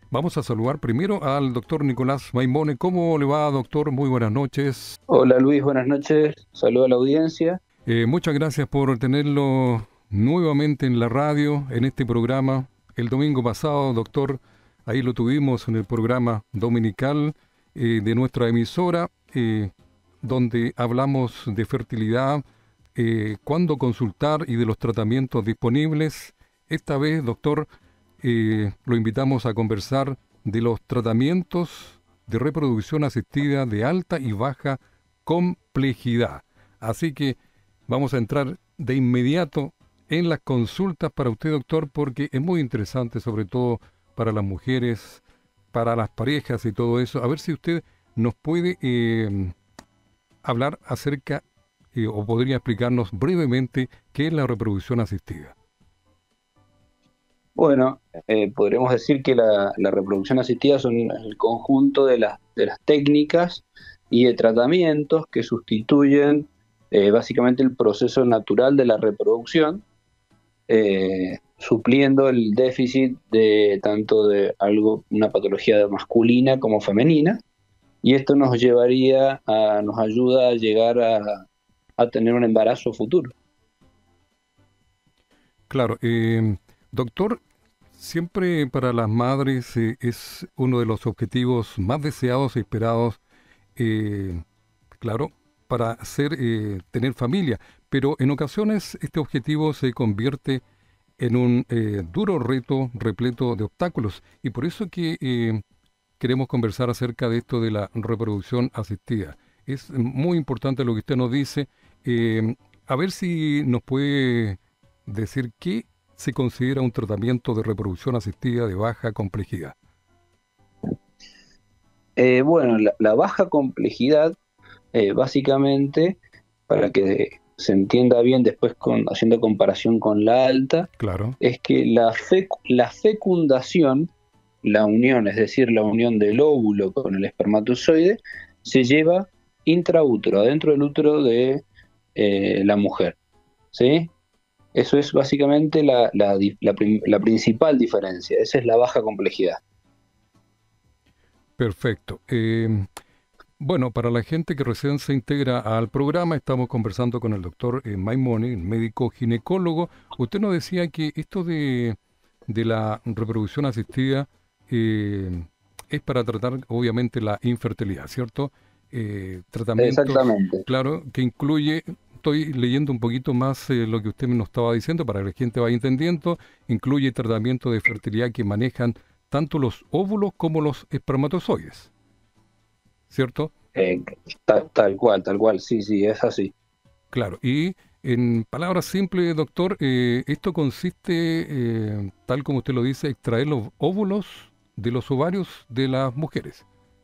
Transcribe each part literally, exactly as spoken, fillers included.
Vamos a saludar primero al doctor Nicolás Maimone. ¿Cómo le va, doctor? Muy buenas noches. Hola Luis, buenas noches. Saludo a la audiencia. Eh, muchas gracias por tenerlo nuevamente en la radio, en este programa. El domingo pasado, doctor, ahí lo tuvimos en el programa dominical eh, de nuestra emisora, eh, donde hablamos de fertilidad, eh, cuándo consultar y de los tratamientos disponibles. Esta vez, doctor, eh, lo invitamos a conversar de los tratamientos de reproducción asistida de alta y baja complejidad. Así que vamos a entrar de inmediato en las consultas para usted, doctor, porque es muy interesante, sobre todo para las mujeres, para las parejas y todo eso. A ver si usted nos puede eh, hablar acerca eh, o podría explicarnos brevemente qué es la reproducción asistida. Bueno, eh, podremos decir que la, la reproducción asistida son el conjunto de las, de las técnicas y de tratamientos que sustituyen eh, básicamente el proceso natural de la reproducción, eh, supliendo el déficit de tanto de algo, una patología masculina como femenina, y esto nos llevaría a, nos ayuda a llegar a, a tener un embarazo futuro. Claro, eh, doctor, siempre para las madres eh, es uno de los objetivos más deseados y esperados, eh, claro, para hacer, eh, tener familia, pero en ocasiones este objetivo se convierte en un eh, duro reto repleto de obstáculos y por eso que eh, queremos conversar acerca de esto de la reproducción asistida. Es muy importante lo que usted nos dice. eh, a ver si nos puede decir qué se considera un tratamiento de reproducción asistida de baja complejidad. Eh, bueno, la, la baja complejidad, eh, básicamente, para que se entienda bien después con, haciendo comparación con la alta, Claro. es que la, fec- la fecundación, la unión, es decir, la unión del óvulo con el espermatozoide, se lleva intraútero, adentro del útero de eh, la mujer, ¿sí? Eso es básicamente la, la di- la prim- la principal diferencia, esa es la baja complejidad. Perfecto. Eh, bueno, para la gente que recién se integra al programa, estamos conversando con el doctor eh, Maimone, médico ginecólogo. Usted nos decía que esto de, de la reproducción asistida eh, es para tratar, obviamente, la infertilidad, ¿cierto? Eh, tratamientos, Exactamente. claro, que incluye, estoy leyendo un poquito más eh, lo que usted nos estaba diciendo para que la gente vaya entendiendo, incluye tratamientos de fertilidad que manejan tanto los óvulos como los espermatozoides, ¿cierto? Eh, tal, tal cual, tal cual, sí, sí, es así. Claro, y en palabras simples, doctor, eh, esto consiste, eh, tal como usted lo dice, extraer los óvulos de los ovarios de las mujeres.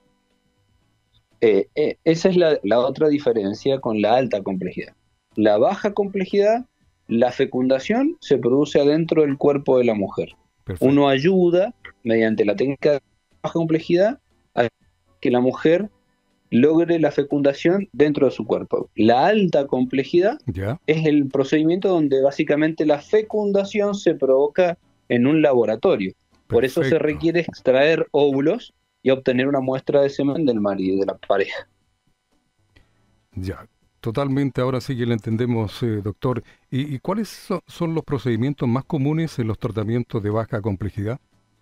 Eh, eh, esa es la, la otra diferencia con la alta complejidad. La baja complejidad, la fecundación se produce adentro del cuerpo de la mujer. Uno Perfecto. ayuda, mediante la técnica de baja complejidad, a que la mujer logre la fecundación dentro de su cuerpo. La alta complejidad ¿Ya? es el procedimiento donde básicamente la fecundación se provoca en un laboratorio. Por eso se Perfecto. requiere extraer óvulos y obtener una muestra de semen del marido, de la pareja. Ya. Totalmente, ahora sí que le entendemos, eh, doctor. ¿Y, y cuáles so- son los procedimientos más comunes en los tratamientos de baja complejidad?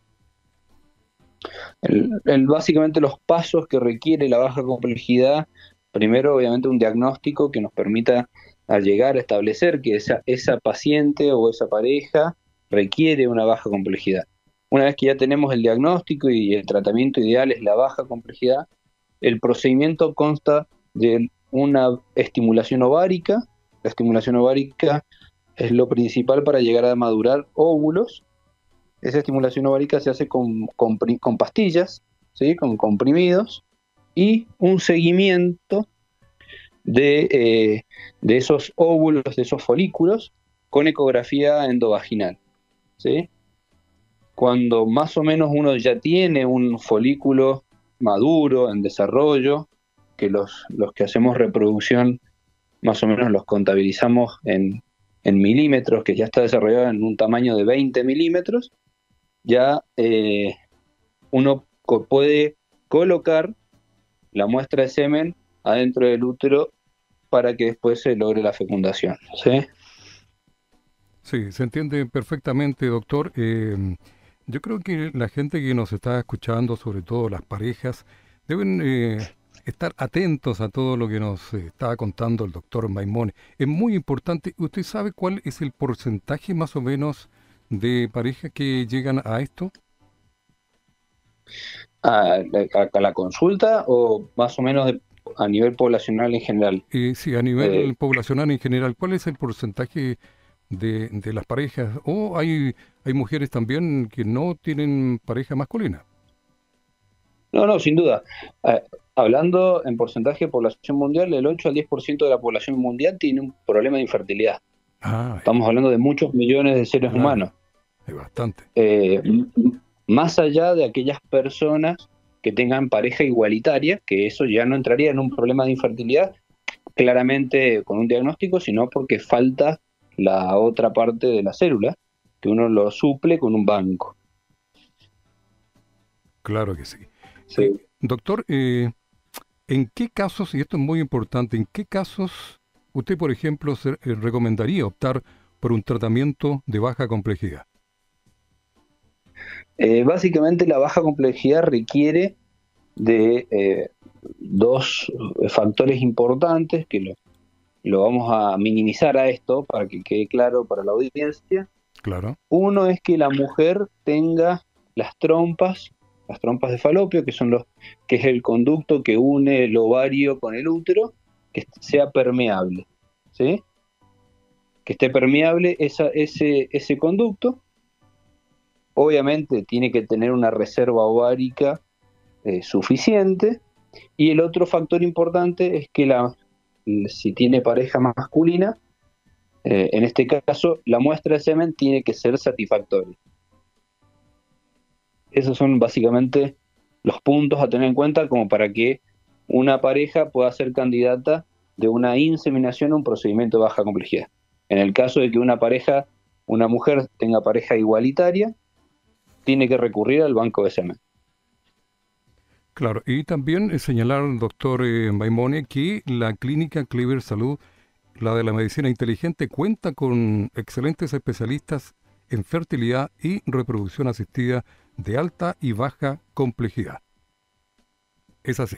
El, el- básicamente los pasos que requiere la baja complejidad, primero obviamente un diagnóstico que nos permita a llegar a establecer que esa, esa paciente o esa pareja requiere una baja complejidad. Una vez que ya tenemos el diagnóstico y el tratamiento ideal es la baja complejidad, el procedimiento consta de una estimulación ovárica. La estimulación ovárica es lo principal para llegar a madurar óvulos. Esa estimulación ovárica se hace con, con, con pastillas, ¿sí? Con comprimidos, y un seguimiento de, eh, de esos óvulos, de esos folículos, con ecografía endovaginal, ¿sí? Cuando más o menos uno ya tiene un folículo maduro, en desarrollo, que los, los que hacemos reproducción más o menos los contabilizamos en, en milímetros, que ya está desarrollado en un tamaño de veinte milímetros, ya eh, uno co- puede colocar la muestra de semen adentro del útero para que después se logre la fecundación, ¿sí? Sí, se entiende perfectamente, doctor. Eh, yo creo que la gente que nos está escuchando, sobre todo las parejas, deben eh, estar atentos a todo lo que nos eh, estaba contando el doctor Maimone. Es muy importante. ¿Usted sabe cuál es el porcentaje más o menos de parejas que llegan a esto? ¿A, a- a la consulta o más o menos de- a nivel poblacional en general? Eh, sí, a Eh, nivel poblacional en general, ¿cuál es el porcentaje de, de las parejas? ¿O hay, hay mujeres también que no tienen pareja masculina? no, no, sin duda. Eh, hablando en porcentaje de población mundial, el ocho al diez por ciento de la población mundial tiene un problema de infertilidad. Ah, Estamos hablando de muchos millones de seres claro, humanos. hay bastante. Eh, m- Más allá de aquellas personas que tengan pareja igualitaria, que eso ya no entraría en un problema de infertilidad, claramente con un diagnóstico, sino porque falta la otra parte de la célula, que uno lo suple con un banco. Claro que sí. Eh, Sí. doctor, eh, ¿en qué casos, y esto es muy importante, en qué casos usted, por ejemplo, se- eh, recomendaría optar por un tratamiento de baja complejidad? Eh, básicamente la baja complejidad requiere de eh, dos factores importantes que lo, lo vamos a minimizar a esto para que quede claro para la audiencia. Claro, Uno es que la mujer tenga las trompas, las trompas de falopio, que son los, que es el conducto que une el ovario con el útero, que sea permeable, ¿sí? Que esté permeable esa, ese, ese conducto. Obviamente tiene que tener una reserva ovárica eh, suficiente. Y el otro factor importante es que la, si tiene pareja masculina, eh, en este caso, la muestra de semen tiene que ser satisfactoria. Esos son básicamente los puntos a tener en cuenta como para que una pareja pueda ser candidata de una inseminación a un procedimiento de baja complejidad. En el caso de que una pareja, una mujer tenga pareja igualitaria, tiene que recurrir al banco de semen. claro. Y también eh, señalar, doctor eh, Maimone, que la clínica Clever Salud, la de la medicina inteligente, cuenta con excelentes especialistas en fertilidad y reproducción asistida de alta y baja complejidad. Es así,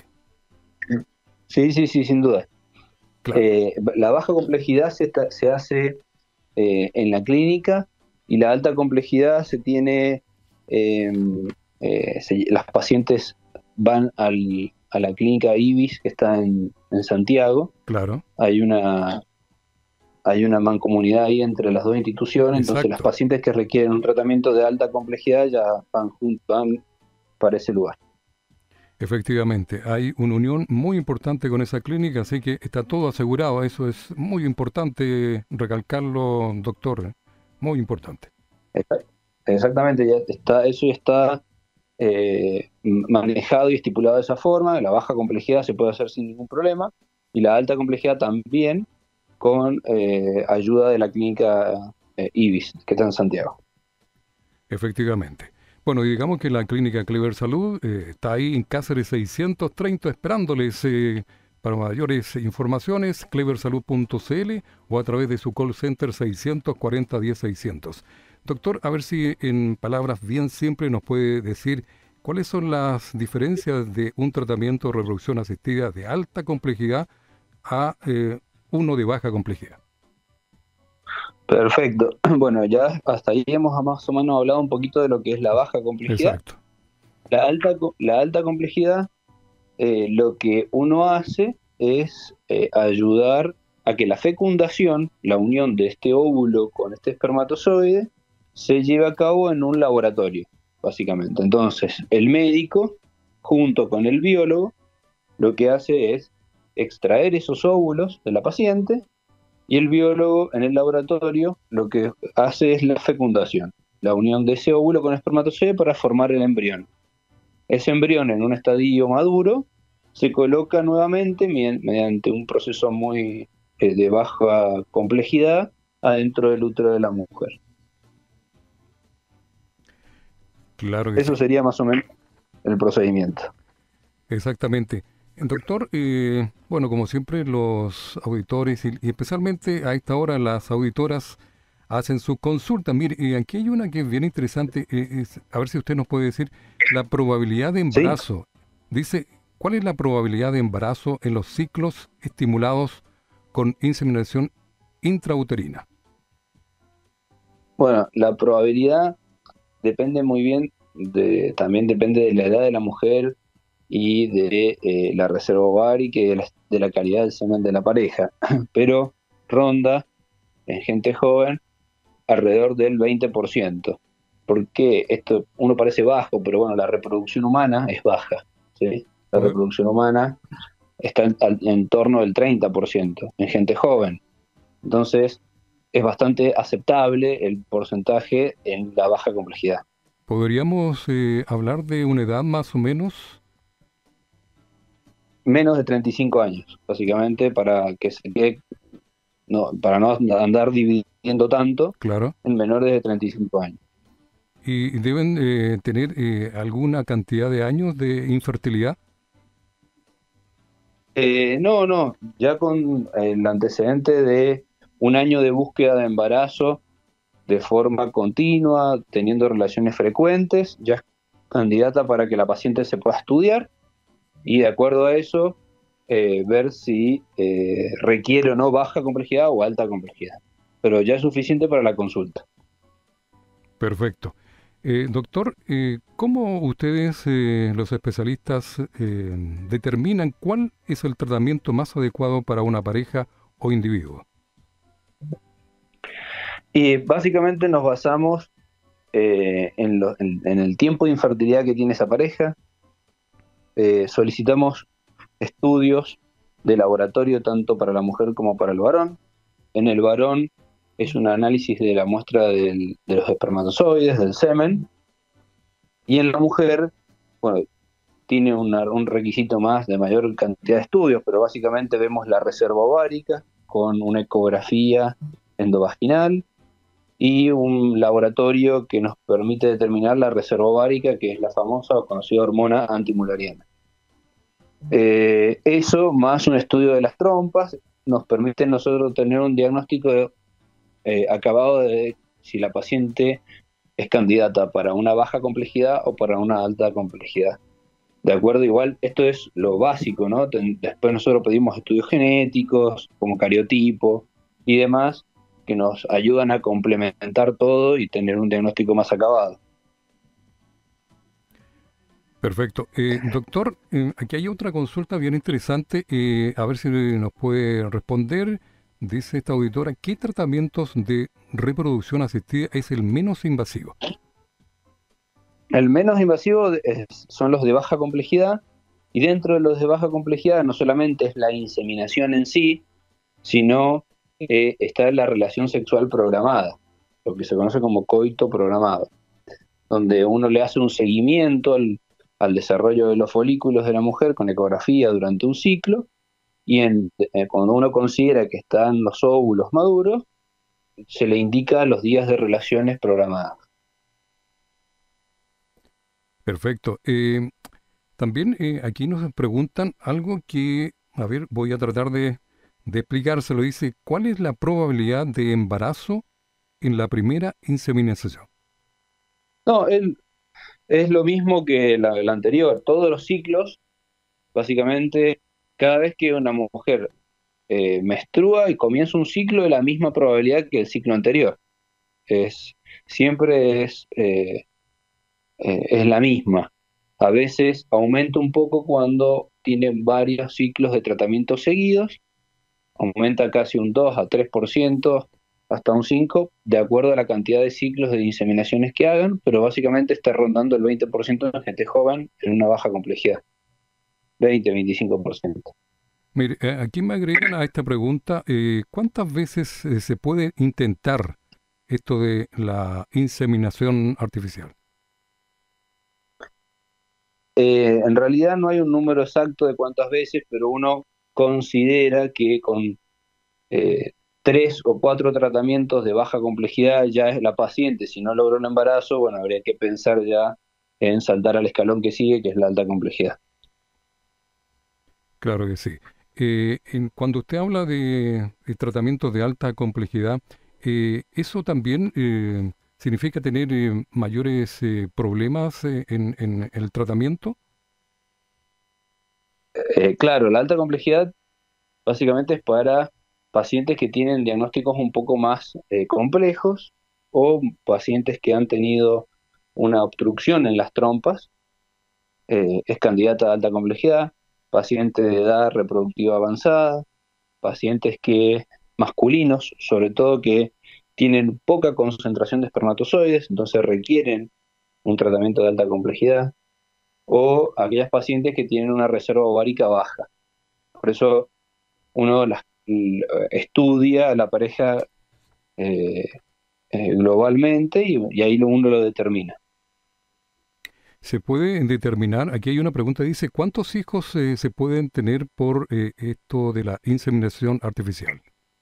Sí, sí, sí, sin duda. claro. Eh, la baja complejidad se, está- se hace eh, en la clínica y la alta complejidad se tiene, eh, eh, se- las pacientes van al, a la clínica IBIS que está en, en Santiago. Claro, Hay una, hay una mancomunidad ahí entre las dos instituciones, entonces las exacto. pacientes que requieren un tratamiento de alta complejidad ya van, jun- van para ese lugar. Efectivamente, hay una unión muy importante con esa clínica, así que está todo asegurado. Eso es muy importante recalcarlo, doctor. Muy importante. Exact- Exactamente, ya está, eso ya está eh, manejado y estipulado de esa forma. La baja complejidad se puede hacer sin ningún problema y la alta complejidad también con eh, ayuda de la clínica eh, IBIS, que está en Santiago. Efectivamente. Bueno, y digamos que la clínica Clever Salud eh, está ahí en Cáceres seiscientos treinta esperándoles eh, para mayores informaciones, cleversalud punto c l o a través de su call center seiscientos cuarenta diez seiscientos. Doctor, a ver si en palabras bien simples nos puede decir cuáles son las diferencias de un tratamiento de reproducción asistida de alta complejidad a eh, uno de baja complejidad. Perfecto. Bueno, ya hasta ahí hemos más o menos hablado un poquito de lo que es la baja complejidad. Exacto. La alta, co- la alta complejidad, eh, lo que uno hace es eh, ayudar a que la fecundación, la unión de este óvulo con este espermatozoide, se lleve a cabo en un laboratorio, básicamente. Entonces, el médico, junto con el biólogo, lo que hace es extraer esos óvulos de la paciente y el biólogo en el laboratorio lo que hace es la fecundación, la unión de ese óvulo con el espermatozoide para formar el embrión. Ese embrión en un estadio maduro se coloca nuevamente mediante un proceso muy eh, de baja complejidad adentro del útero de la mujer. Claro que Eso sí. sería más o menos el procedimiento. Exactamente. Doctor, eh, bueno, como siempre los auditores y, y especialmente a esta hora las auditoras hacen su consulta. Mire, eh, aquí hay una que es bien interesante, eh, es, a ver si usted nos puede decir la probabilidad de ¿Sí? embarazo. Dice, ¿cuál es la probabilidad de embarazo en los ciclos estimulados con inseminación intrauterina? Bueno, la probabilidad depende muy bien, de, también depende de la edad de la mujer y de eh, la reserva ovárica y de la, de la calidad del semen de la pareja, pero ronda en gente joven alrededor del veinte por ciento. Porque esto uno parece bajo, pero bueno, la reproducción humana es baja, ¿sí? La Poder- reproducción humana está en, al- en torno del treinta por ciento en gente joven. Entonces, es bastante aceptable el porcentaje en la baja complejidad. ¿Podríamos eh, hablar de una edad más o menos? Menos de treinta y cinco años, básicamente, para que se quede, no, para no andar dividiendo tanto Claro. en menores de treinta y cinco años. ¿Y deben eh, tener eh, alguna cantidad de años de infertilidad? Eh, no, no, ya con el antecedente de un año de búsqueda de embarazo de forma continua, teniendo relaciones frecuentes, ya es candidata para que la paciente se pueda estudiar y de acuerdo a eso eh, ver si eh, requiere o no baja complejidad o alta complejidad. Pero ya es suficiente para la consulta. Perfecto. Eh, doctor, eh, ¿cómo ustedes, eh, los especialistas, eh, determinan cuál es el tratamiento más adecuado para una pareja o individuo? Y básicamente nos basamos eh, en, lo- en- en el tiempo de infertilidad que tiene esa pareja. Eh, solicitamos estudios de laboratorio tanto para la mujer como para el varón. En el varón es un análisis de la muestra del- de los espermatozoides, del semen, y en la mujer, bueno, tiene una- un requisito más de mayor cantidad de estudios, pero básicamente vemos la reserva ovárica con una ecografía endovaginal y un laboratorio que nos permite determinar la reserva ovárica, que es la famosa o conocida hormona antimulariana. Eh, eso, más un estudio de las trompas, nos permite nosotros tener un diagnóstico de, eh, acabado de si la paciente es candidata para una baja complejidad o para una alta complejidad. De acuerdo, igual, esto es lo básico, ¿no? Ten- Después nosotros pedimos estudios genéticos, como cariotipo y demás, que nos ayudan a complementar todo y tener un diagnóstico más acabado. Perfecto. Eh, doctor, eh, aquí hay otra consulta bien interesante, eh, a ver si nos puede responder. Dice esta auditora, ¿qué tratamientos de reproducción asistida es el menos invasivo? El menos invasivo es- son los de baja complejidad, y dentro de los de baja complejidad no solamente es la inseminación en sí, sino eh, está la relación sexual programada, lo que se conoce como coito programado, donde uno le hace un seguimiento al, al desarrollo de los folículos de la mujer con ecografía durante un ciclo, y en, eh, cuando uno considera que están los óvulos maduros, se le indica los días de relaciones programadas. Perfecto. Eh, también eh, aquí nos preguntan algo que, a ver, voy a tratar de, de explicárselo. Dice, ¿cuál es la probabilidad de embarazo en la primera inseminación? No, él, es lo mismo que la, la anterior, todos los ciclos, básicamente, cada vez que una mujer eh, menstrua y comienza un ciclo, es la misma probabilidad que el ciclo anterior. Es, siempre es, eh, eh, es la misma. A veces aumenta un poco cuando tienen varios ciclos de tratamiento seguidos, aumenta casi un dos a tres por ciento hasta un cinco por ciento, de acuerdo a la cantidad de ciclos de inseminaciones que hagan, pero básicamente está rondando el veinte por ciento en gente joven en una baja complejidad, veinte a veinticinco por ciento. Mire, eh, aquí me agregan a esta pregunta, eh, ¿cuántas veces eh, se puede intentar esto de la inseminación artificial? Eh, en realidad no hay un número exacto de cuántas veces, pero uno considera que con eh, tres o cuatro tratamientos de baja complejidad ya es la paciente. Si no logró un embarazo, bueno, habría que pensar ya en saltar al escalón que sigue, que es la alta complejidad. Claro que sí. Eh, en- cuando usted habla de, de tratamientos de alta complejidad, eh, ¿eso también eh, significa tener eh, mayores eh, problemas eh, en, en el tratamiento? Eh, claro, la alta complejidad básicamente es para pacientes que tienen diagnósticos un poco más eh, complejos o pacientes que han tenido una obstrucción en las trompas. Eh, es candidata a alta complejidad, pacientes de edad reproductiva avanzada, pacientes que masculinos, sobre todo que tienen poca concentración de espermatozoides, entonces requieren un tratamiento de alta complejidad, o aquellas pacientes que tienen una reserva ovárica baja. Por eso uno las, l- estudia a la pareja eh, eh, globalmente y, y ahí lo- uno lo determina. Se puede determinar, aquí hay una pregunta, dice, ¿cuántos hijos eh, se pueden tener por eh, esto de la inseminación artificial?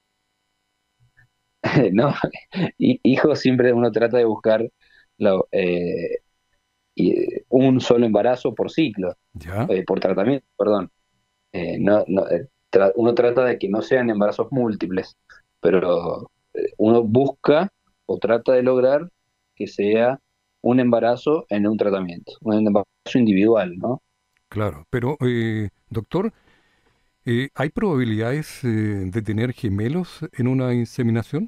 ¿No? Y, hijos siempre uno trata de buscar la- eh, y, eh, un solo embarazo por ciclo, ¿Ya? eh, por tratamiento, perdón. Eh, no, no, eh, tra- uno trata de que no sean embarazos múltiples, pero eh, uno busca o trata de lograr que sea un embarazo en un tratamiento, un embarazo individual, ¿no? Claro, pero eh, doctor, eh, ¿hay probabilidades eh, de tener gemelos en una inseminación?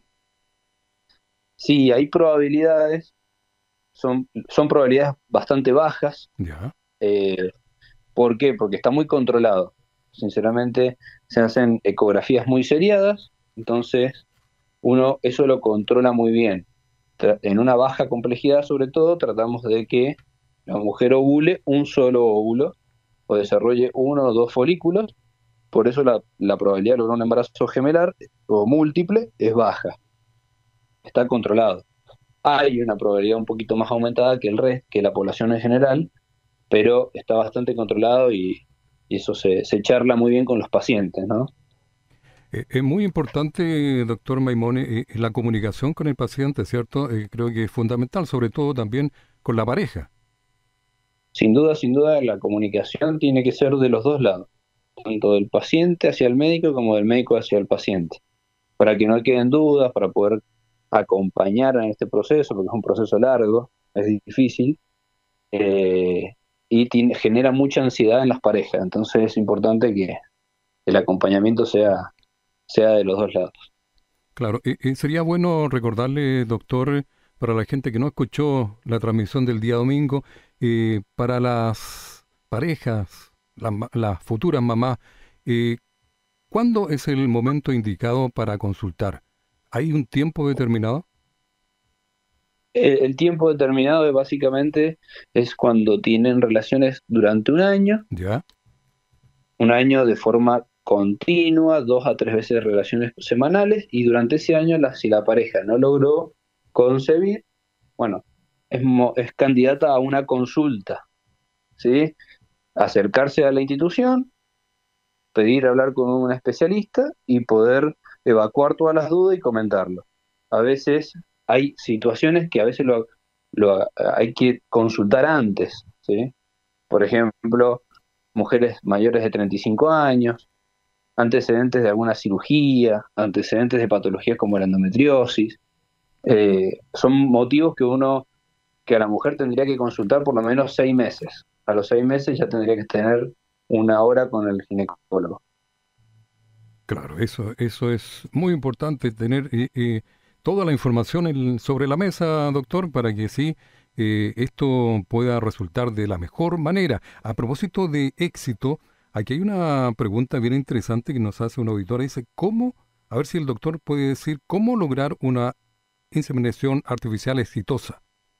Sí, hay probabilidades, son, son probabilidades bastante bajas. ¿Ya? eh, ¿Por qué? Porque está muy controlado. Sinceramente, se hacen ecografías muy seriadas, entonces uno eso lo controla muy bien. Tra- En una baja complejidad, sobre todo, tratamos de que la mujer ovule un solo óvulo o desarrolle uno o dos folículos. Por eso la, la probabilidad de lograr un embarazo gemelar o múltiple es baja, está controlado. Hay una probabilidad un poquito más aumentada que el resto, que la población en general, pero está bastante controlado y, y eso se, se charla muy bien con los pacientes, ¿no? Eh, es muy importante, doctor Maimone, eh, la comunicación con el paciente, ¿cierto? Eh, creo que es fundamental, sobre todo también con la pareja. Sin duda, sin duda, la comunicación tiene que ser de los dos lados, tanto del paciente hacia el médico como del médico hacia el paciente, para que no queden dudas, para poder acompañar en este proceso, porque es un proceso largo, es difícil, eh, y tiene- genera mucha ansiedad en las parejas, entonces es importante que el acompañamiento sea, sea de los dos lados. Claro, eh, eh, sería bueno recordarle, doctor, para la gente que no escuchó la transmisión del día domingo, eh, para las parejas, las, ma- las futuras mamás, eh, ¿cuándo es el momento indicado para consultar? ¿Hay un tiempo determinado? El, el tiempo determinado es básicamente es cuando tienen relaciones durante un año, ¿Ya? un año de forma continua, dos a tres veces relaciones semanales, y durante ese año, la, si la pareja no logró concebir, bueno, es, mo- es candidata a una consulta, ¿sí? Acercarse a la institución, pedir hablar con un especialista y poder evacuar todas las dudas y comentarlo. A veces hay situaciones que a veces lo, lo hay que consultar antes, ¿sí? Por ejemplo, mujeres mayores de treinta y cinco años, antecedentes de alguna cirugía, antecedentes de patologías como la endometriosis. Eh, son motivos que uno, que a la mujer tendría que consultar por lo menos seis meses. A los seis meses ya tendría que tener una hora con el ginecólogo. Claro, eso, eso es muy importante, tener eh, eh, toda la información en- sobre la mesa, doctor, para que sí eh, esto pueda resultar de la mejor manera. A propósito de éxito, aquí hay una pregunta bien interesante que nos hace una auditora. Dice, ¿cómo, a ver si el doctor puede decir, cómo lograr una inseminación artificial exitosa?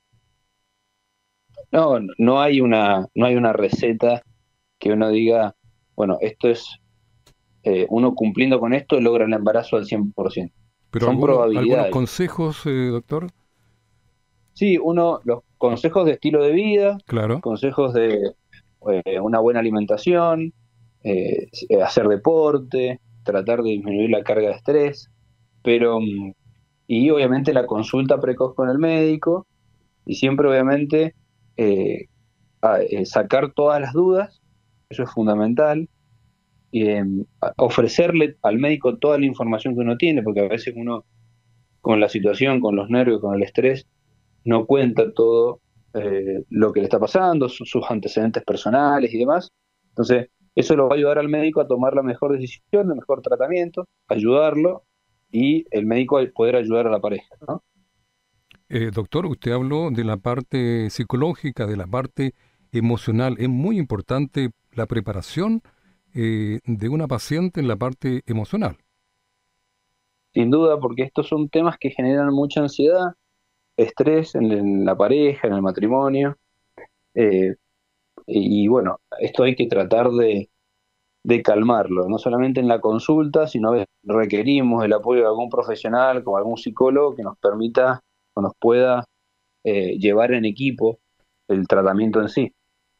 No, no hay una, no hay una receta que uno diga, bueno, esto es, eh, uno cumpliendo con esto logra el embarazo al cien por ciento. Pero Son algunos, algunos probabilidades. consejos, eh, doctor. Sí, uno, los consejos de estilo de vida, Claro. consejos de eh, una buena alimentación, eh, eh, hacer deporte, tratar de disminuir la carga de estrés, pero, mm, y obviamente la consulta precoz con el médico, y siempre obviamente eh, a, eh, sacar todas las dudas, eso es fundamental, y, eh, ofrecerle al médico toda la información que uno tiene, porque a veces uno con la situación, con los nervios, con el estrés, no cuenta todo eh, lo que le está pasando, su- sus antecedentes personales y demás. Entonces, eso lo va a ayudar al médico a tomar la mejor decisión, el mejor tratamiento, ayudarlo y el médico a poder ayudar a la pareja, ¿no? Eh, doctor, usted habló de la parte psicológica, de la parte emocional. Es muy importante la preparación eh, de una paciente en la parte emocional. Sin duda, porque estos son temas que generan mucha ansiedad, estrés en, en la pareja, en el matrimonio. eh, y, y bueno, esto hay que tratar de, de calmarlo, no solamente en la consulta, sino que requerimos el apoyo de algún profesional, como algún psicólogo, que nos permita o nos pueda eh, llevar en equipo el tratamiento en sí.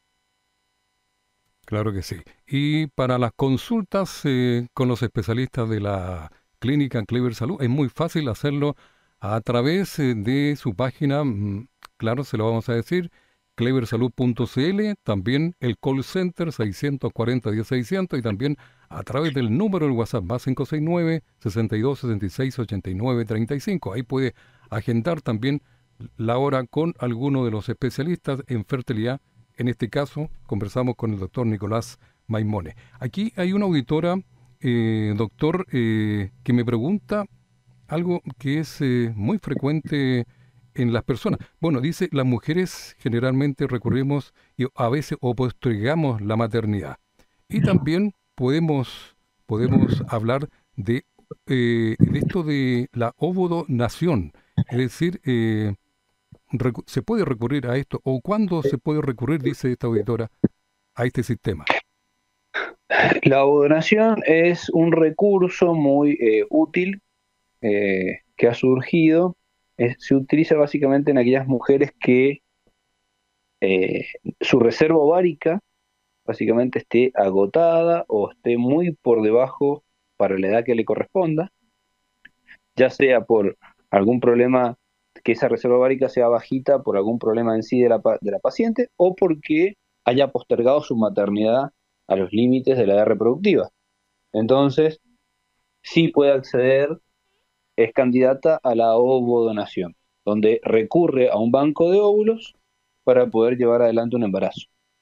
Claro que sí. Y para las consultas eh, con los especialistas de la clínica Clever Salud, es muy fácil hacerlo a través eh, de su página, mm, claro, se lo vamos a decir, clever salud punto c l, también el call center seiscientos cuarenta diez seiscientos y también a través del número del WhatsApp más cinco seis nueve, sesenta y dos, sesenta y seis, ochenta y nueve, treinta y cinco. Ahí puede agendar también la hora con alguno de los especialistas en fertilidad. En este caso, conversamos con el doctor Nicolás Maimone. Aquí hay una auditora, eh, doctor, eh, que me pregunta algo que es eh, muy frecuente en las personas. Bueno, dice, las mujeres generalmente recurrimos y a veces o postergamos la maternidad. Y también podemos, podemos hablar de, eh, de esto de la ovodonación, es decir, eh, recu- ¿se puede recurrir a esto? ¿O cuándo se puede recurrir, dice esta auditora, a este sistema? La donación es un recurso muy eh, útil eh, que ha surgido. Es- se utiliza básicamente en aquellas mujeres que eh, su reserva ovárica básicamente esté agotada o esté muy por debajo para la edad que le corresponda, ya sea por algún problema, que esa reserva ovárica sea bajita por algún problema en sí de la, pa- de la paciente, o porque haya postergado su maternidad a los límites de la edad reproductiva. Entonces, sí puede acceder, es candidata a la ovodonación, donde recurre a un banco de óvulos para poder llevar adelante un embarazo.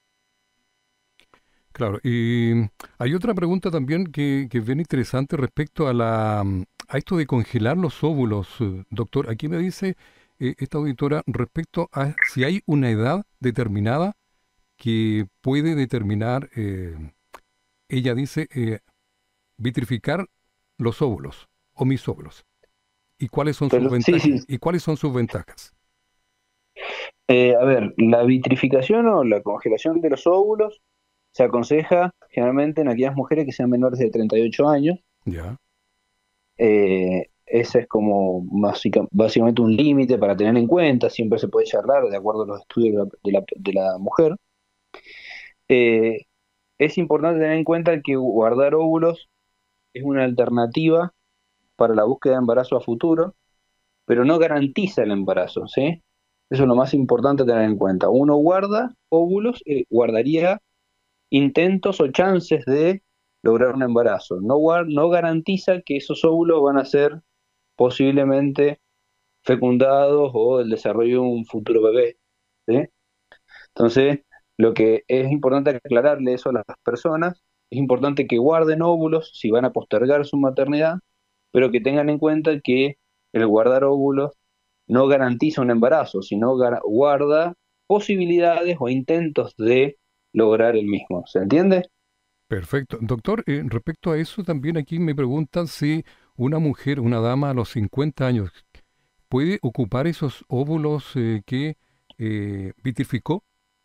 Claro, y hay otra pregunta también que, que es bien interesante respecto a la mm, a esto de congelar los óvulos, eh, doctor. Aquí me dice eh, esta auditora respecto a si hay una edad determinada que puede determinar, eh, ella dice, eh, vitrificar los óvulos o mis óvulos. ¿Y cuáles son sus Pero sí, ventajas? sí. ¿Y cuáles son sus ventajas? Eh, a ver, la vitrificación o la congelación de los óvulos se aconseja generalmente en aquellas mujeres que sean menores de treinta y ocho años. Ya, Eh, ese es como básica- básicamente un límite para tener en cuenta, siempre se puede charlar de acuerdo a los estudios de la, de la- de la mujer. Eh, es importante tener en cuenta que guardar óvulos es una alternativa para la búsqueda de embarazo a futuro, pero no garantiza el embarazo, ¿sí? Eso es lo más importante tener en cuenta. Uno guarda óvulos, eh, guardaría intentos o chances de lograr un embarazo. No, guar- no garantiza que esos óvulos van a ser posiblemente fecundados o el desarrollo de un futuro bebé, ¿sí? Entonces, lo que es importante aclararle eso a las personas, es importante que guarden óvulos si van a postergar su maternidad, pero que tengan en cuenta que el guardar óvulos no garantiza un embarazo, sino gar- guarda posibilidades o intentos de lograr el mismo. ¿Se entiende? perfecto. Doctor, eh, respecto a eso también aquí me preguntan si una mujer, una dama a los cincuenta años, puede ocupar esos óvulos eh, que eh, vitrificó.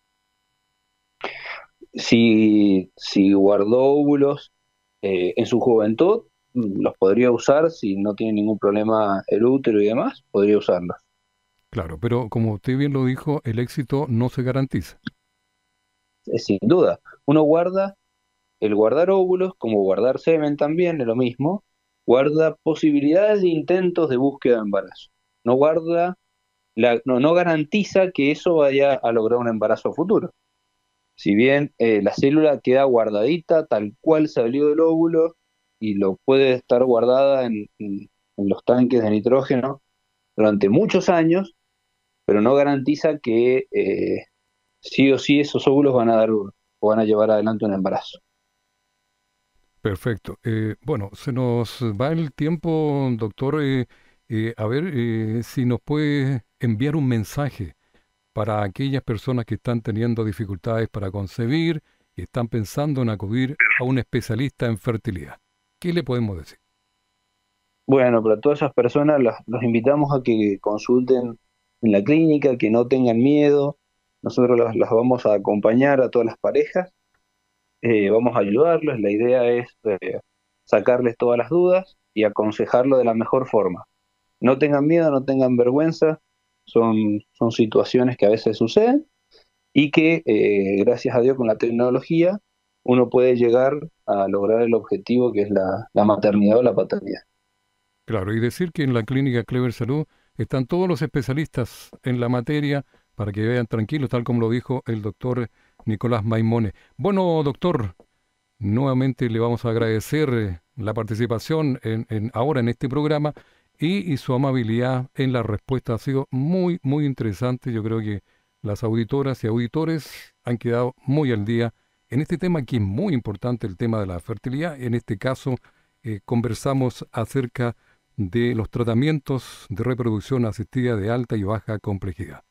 Si, si guardó óvulos eh, en su juventud, mm, los podría usar si no tiene ningún problema el útero y demás, podría usarlos. Claro, pero como usted bien lo dijo, el éxito no se garantiza. Es sin duda. Uno guarda, el guardar óvulos, como guardar semen también, es lo mismo, guarda posibilidades de intentos de búsqueda de embarazo. No guarda, la, no, no garantiza que eso vaya a lograr un embarazo futuro. Si bien eh, la célula queda guardadita tal cual salió del óvulo y lo puede estar guardada en, en- en los tanques de nitrógeno durante muchos años, pero no garantiza que eh, sí o sí esos óvulos van a dar o van a llevar adelante un embarazo. Perfecto. Eh, bueno, se nos va el tiempo, doctor. Eh, eh, a ver eh, si nos puede enviar un mensaje para aquellas personas que están teniendo dificultades para concebir y están pensando en acudir a un especialista en fertilidad. ¿Qué le podemos decir? Bueno, para todas esas personas las- los invitamos a que consulten en la clínica, que no tengan miedo. Nosotros las, las vamos a acompañar a todas las parejas, eh, vamos a ayudarlos. La idea es eh, sacarles todas las dudas y aconsejarlo de la mejor forma. No tengan miedo, no tengan vergüenza, son, son situaciones que a veces suceden y que eh, gracias a Dios con la tecnología uno puede llegar a lograr el objetivo que es la, la maternidad o la paternidad. Claro, y decir que en la clínica Clever Salud están todos los especialistas en la materia para que vean tranquilos, tal como lo dijo el doctor Nicolás Maimone. Bueno, doctor, nuevamente le vamos a agradecer eh, la participación en, en- ahora en este programa y, y su amabilidad en la respuesta. Ha sido muy, muy interesante. Yo creo que las auditoras y auditores han quedado muy al día en este tema que es muy importante, el tema de la fertilidad. En este caso, eh, conversamos acerca de los tratamientos de reproducción asistida de alta y baja complejidad.